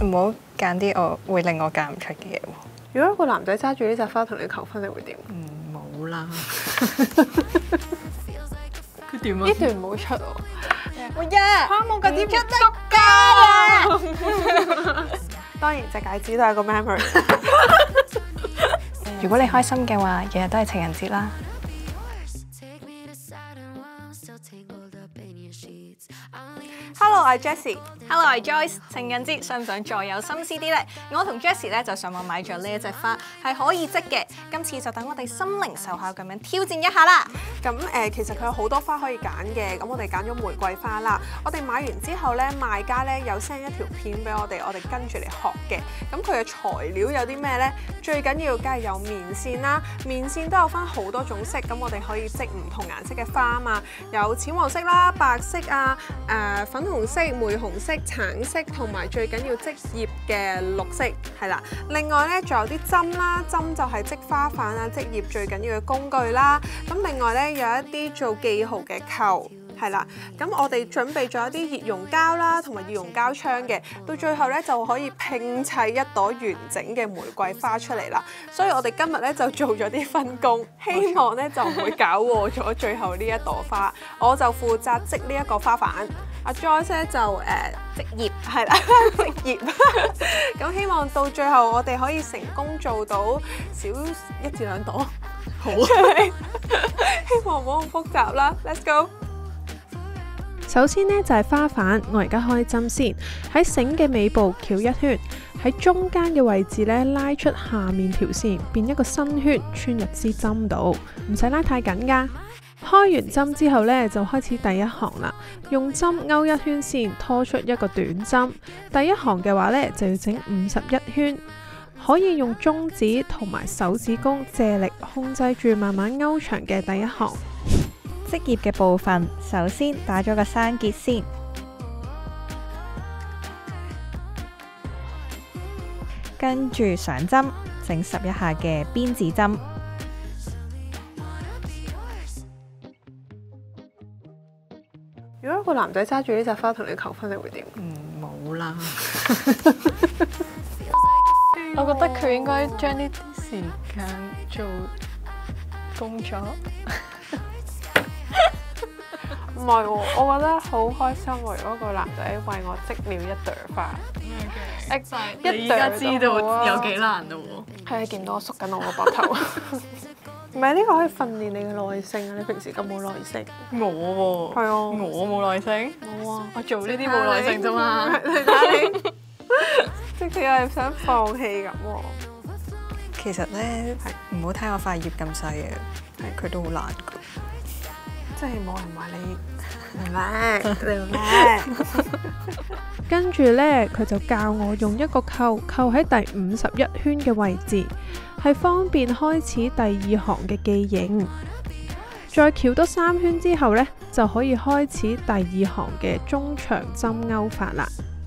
唔好揀啲我會令我嫁唔出嘅嘢喎。 如果一個男仔揸住呢扎花同你求婚，你會點？ 冇啦。佢點啊？ 呢段唔好出喎。 我呀， 冇嗰啲出得㗎。 當然隻戒指都係個 memory。 如果你開心嘅話，日日都係情人節啦。 Hello，我係 Jessie。 Hello，我係 Joyce。情人節想唔想再有心思啲呢？我同 Jessie 咧就上網買咗呢一隻花，係可以織嘅。今次就等我哋心靈手巧咁樣挑戰一下啦。 咁其實佢有好多花可以揀嘅，咁我哋揀咗玫瑰花啦。我哋買完之後咧，賣家咧有 send 一條片俾我哋跟住嚟學嘅。咁佢嘅材料有啲咩呢？最緊要梗係有棉線啦，棉線都有分好多種色，咁我哋可以織唔同顏色嘅花啊嘛，有淺黃色啦、白色啊、粉紅色、玫紅色、橙色，同埋最緊要織葉嘅綠色，係啦。另外咧，仲有啲針啦，針就係織花瓣啊、織葉最緊要嘅工具啦。咁另外咧，有一啲做記號嘅扣。係啦，咁我哋準備咗一啲熱熔膠啦，同埋熱熔膠槍嘅，到最後咧就可以拼砌一朵完整嘅玫瑰花出嚟啦。所以我哋今日咧就做咗啲分工，希望咧就唔會搞禍咗最後呢一朵花。我就負責織呢一個花瓣，阿 Joyce 咧就織葉，係啦，織葉。咁希望到最後我哋可以成功做到少1至2朵，好希望唔好咁複雜啦。Let's go！首先呢，就係花瓣，我而家開針先，喺繩嘅尾部翹一圈，喺中間嘅位置咧拉出下面條線，變一個新圈穿入支針度，唔使拉太緊噶。開完針之後呢，就開始第一行啦，用針勾一圈線，拖出一個短針。第一行嘅話呢，就要整51圈，可以用中指同埋手指公借力控制住慢慢勾長嘅第一行。 織葉嘅部分，首先打咗個生結先，跟住上針，整11下嘅辮子針。 如果一個男仔揸住呢扎花同你求婚，你會點？ 冇啦。我覺得佢應該將呢啲時間做工作。 唔係喎，我覺得好開心喎！如果個男仔為我織了一朵花， 你而家知道有幾難咯喎。 係啊，見到我縮緊我個膊頭。唔係呢個可以訓練你嘅耐性啊！你平時咁冇耐性。 我喎。 係啊。 我冇耐性。 冇啊。 我做呢啲冇耐性啫嘛。 你睇你，即係佢係想放棄咁喎。 其實咧，唔好睇我塊葉咁細嘅，佢都好難㗎。 即係冇人話你唔叻，你唔叻。跟住呢，佢就教我用一個扣喺第51圈嘅位置，係方便開始第2行嘅記認。再翹多3圈之後呢，就可以開始第2行嘅中長針勾法啦。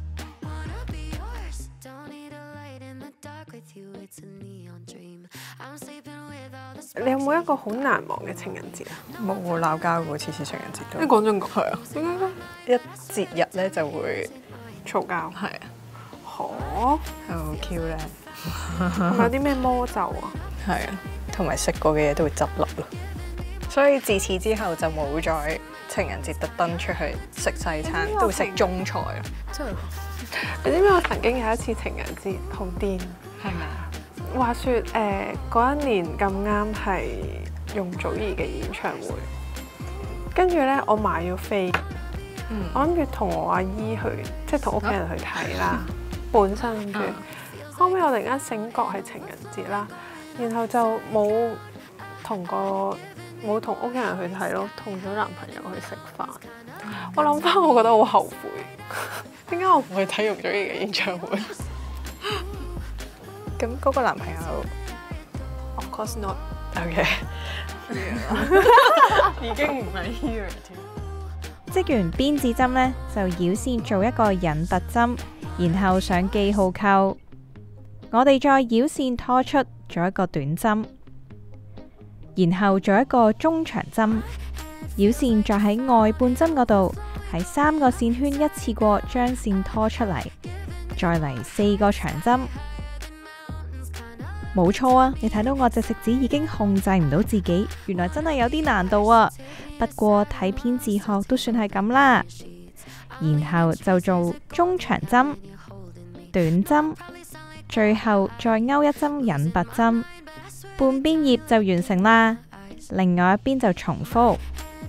你有冇一個好難忘嘅情人節啊？ 冇鬧交喎，次次情人節都。 你講真講。 係啊。 點解嘅？ 一節日咧就會嘈交。 係啊。 好。 係咪好 Q 咧？ 係咪有啲咩魔咒啊？ 係啊，同埋食過嘅嘢都會執笠咯。所以自此之後就冇再情人節特登出去食西餐，都會食中菜咯。 真係。你知唔知我曾經有一次情人節好癲？ 係咪啊？ 話説嗰一年咁啱係容祖兒嘅演唱會，跟住咧我買咗飛，我諗住同我阿姨去，即係同屋企人去睇啦。本身諗住，後尾我突然間醒覺係情人節啦，然後就冇同屋企人去睇咯，同咗男朋友去食飯。我諗翻，我覺得好後悔，點解我唔去睇容祖兒嘅演唱會？ 咁嗰個男朋友 Of course not。 OK，已經唔係 here 添。 織完辮子針呢，就繞線做一個引突針，然後上記號扣。我哋再繞線拖出，做一個短針，然後做一個中長針。繞線再喺外半針嗰度，喺3個線圈一次過將線拖出嚟。 再嚟4個長針。冇錯啊，你睇到我隻食指已經控制唔到自己，原來真係有啲難度啊。不過睇片自學都算係咁啦。然後就做中長針、短針，最後再勾一針引拔針，半邊葉就完成啦。另外一邊就重複。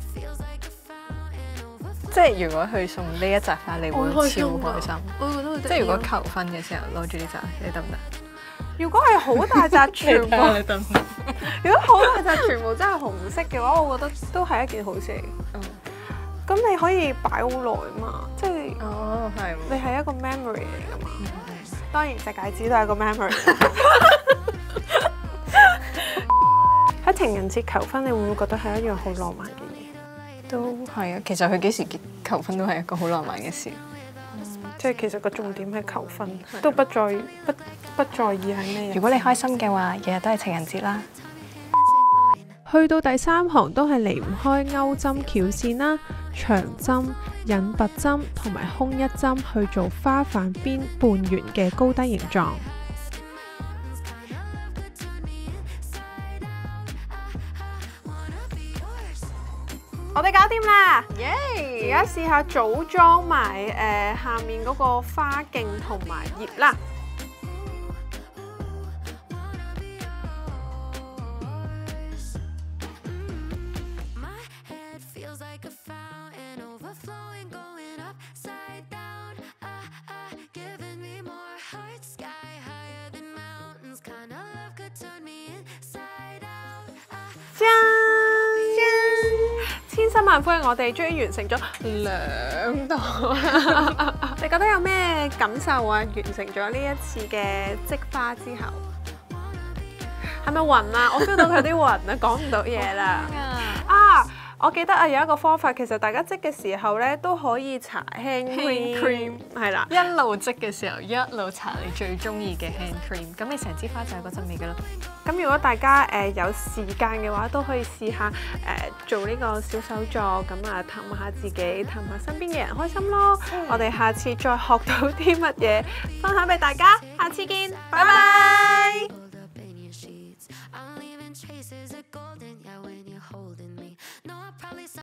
即係如果佢送呢一扎花，你會超開心。 我覺得會即係如果求婚嘅時候攞住呢扎，你得唔得？ 如果係好大扎全部， 你得唔得？ 如果好大扎全部真係紅色嘅話，我覺得都係一件好事嚟嘅。咁你可以擺好耐嘛，即係係你係一個 memory 嚟㗎嘛。當然隻戒指都係一個 memory。喺情人節求婚，你會唔會覺得係一樣好浪漫嘅嘢？ 都係啊，其實佢幾時求婚都係一個好浪漫嘅事。 即係其實個重點係求婚，都不在意係咩。 如果你開心嘅話，日日都係情人節啦。 去到第3行都係離唔開勾針翹線啦、長針、引拔針同埋空一針去做花瓣邊半圓嘅高低形狀。我哋搞掂啦！而家試下組裝埋下面嗰個花徑同埋葉啦。千辛萬苦，我哋終於完成咗2朵。你覺得有咩感受啊？完成咗呢一次嘅織花之後，係咪暈啊？我 feel 到佢啲暈啊，講唔到嘢啦。我記得啊，有一個方法，其實大家織嘅時候咧都可以搽 hand cream，係啦， 一路織嘅時候一路搽你最中意嘅 hand cream， 咁你成支花就係嗰陣味噶啦。 咁如果大家有時間嘅話，都可以試下做呢個小手作，咁啊氹下自己，氹下身邊嘅人開心咯。我哋下次再學到啲乜嘢，分享俾大家，下次見，拜拜。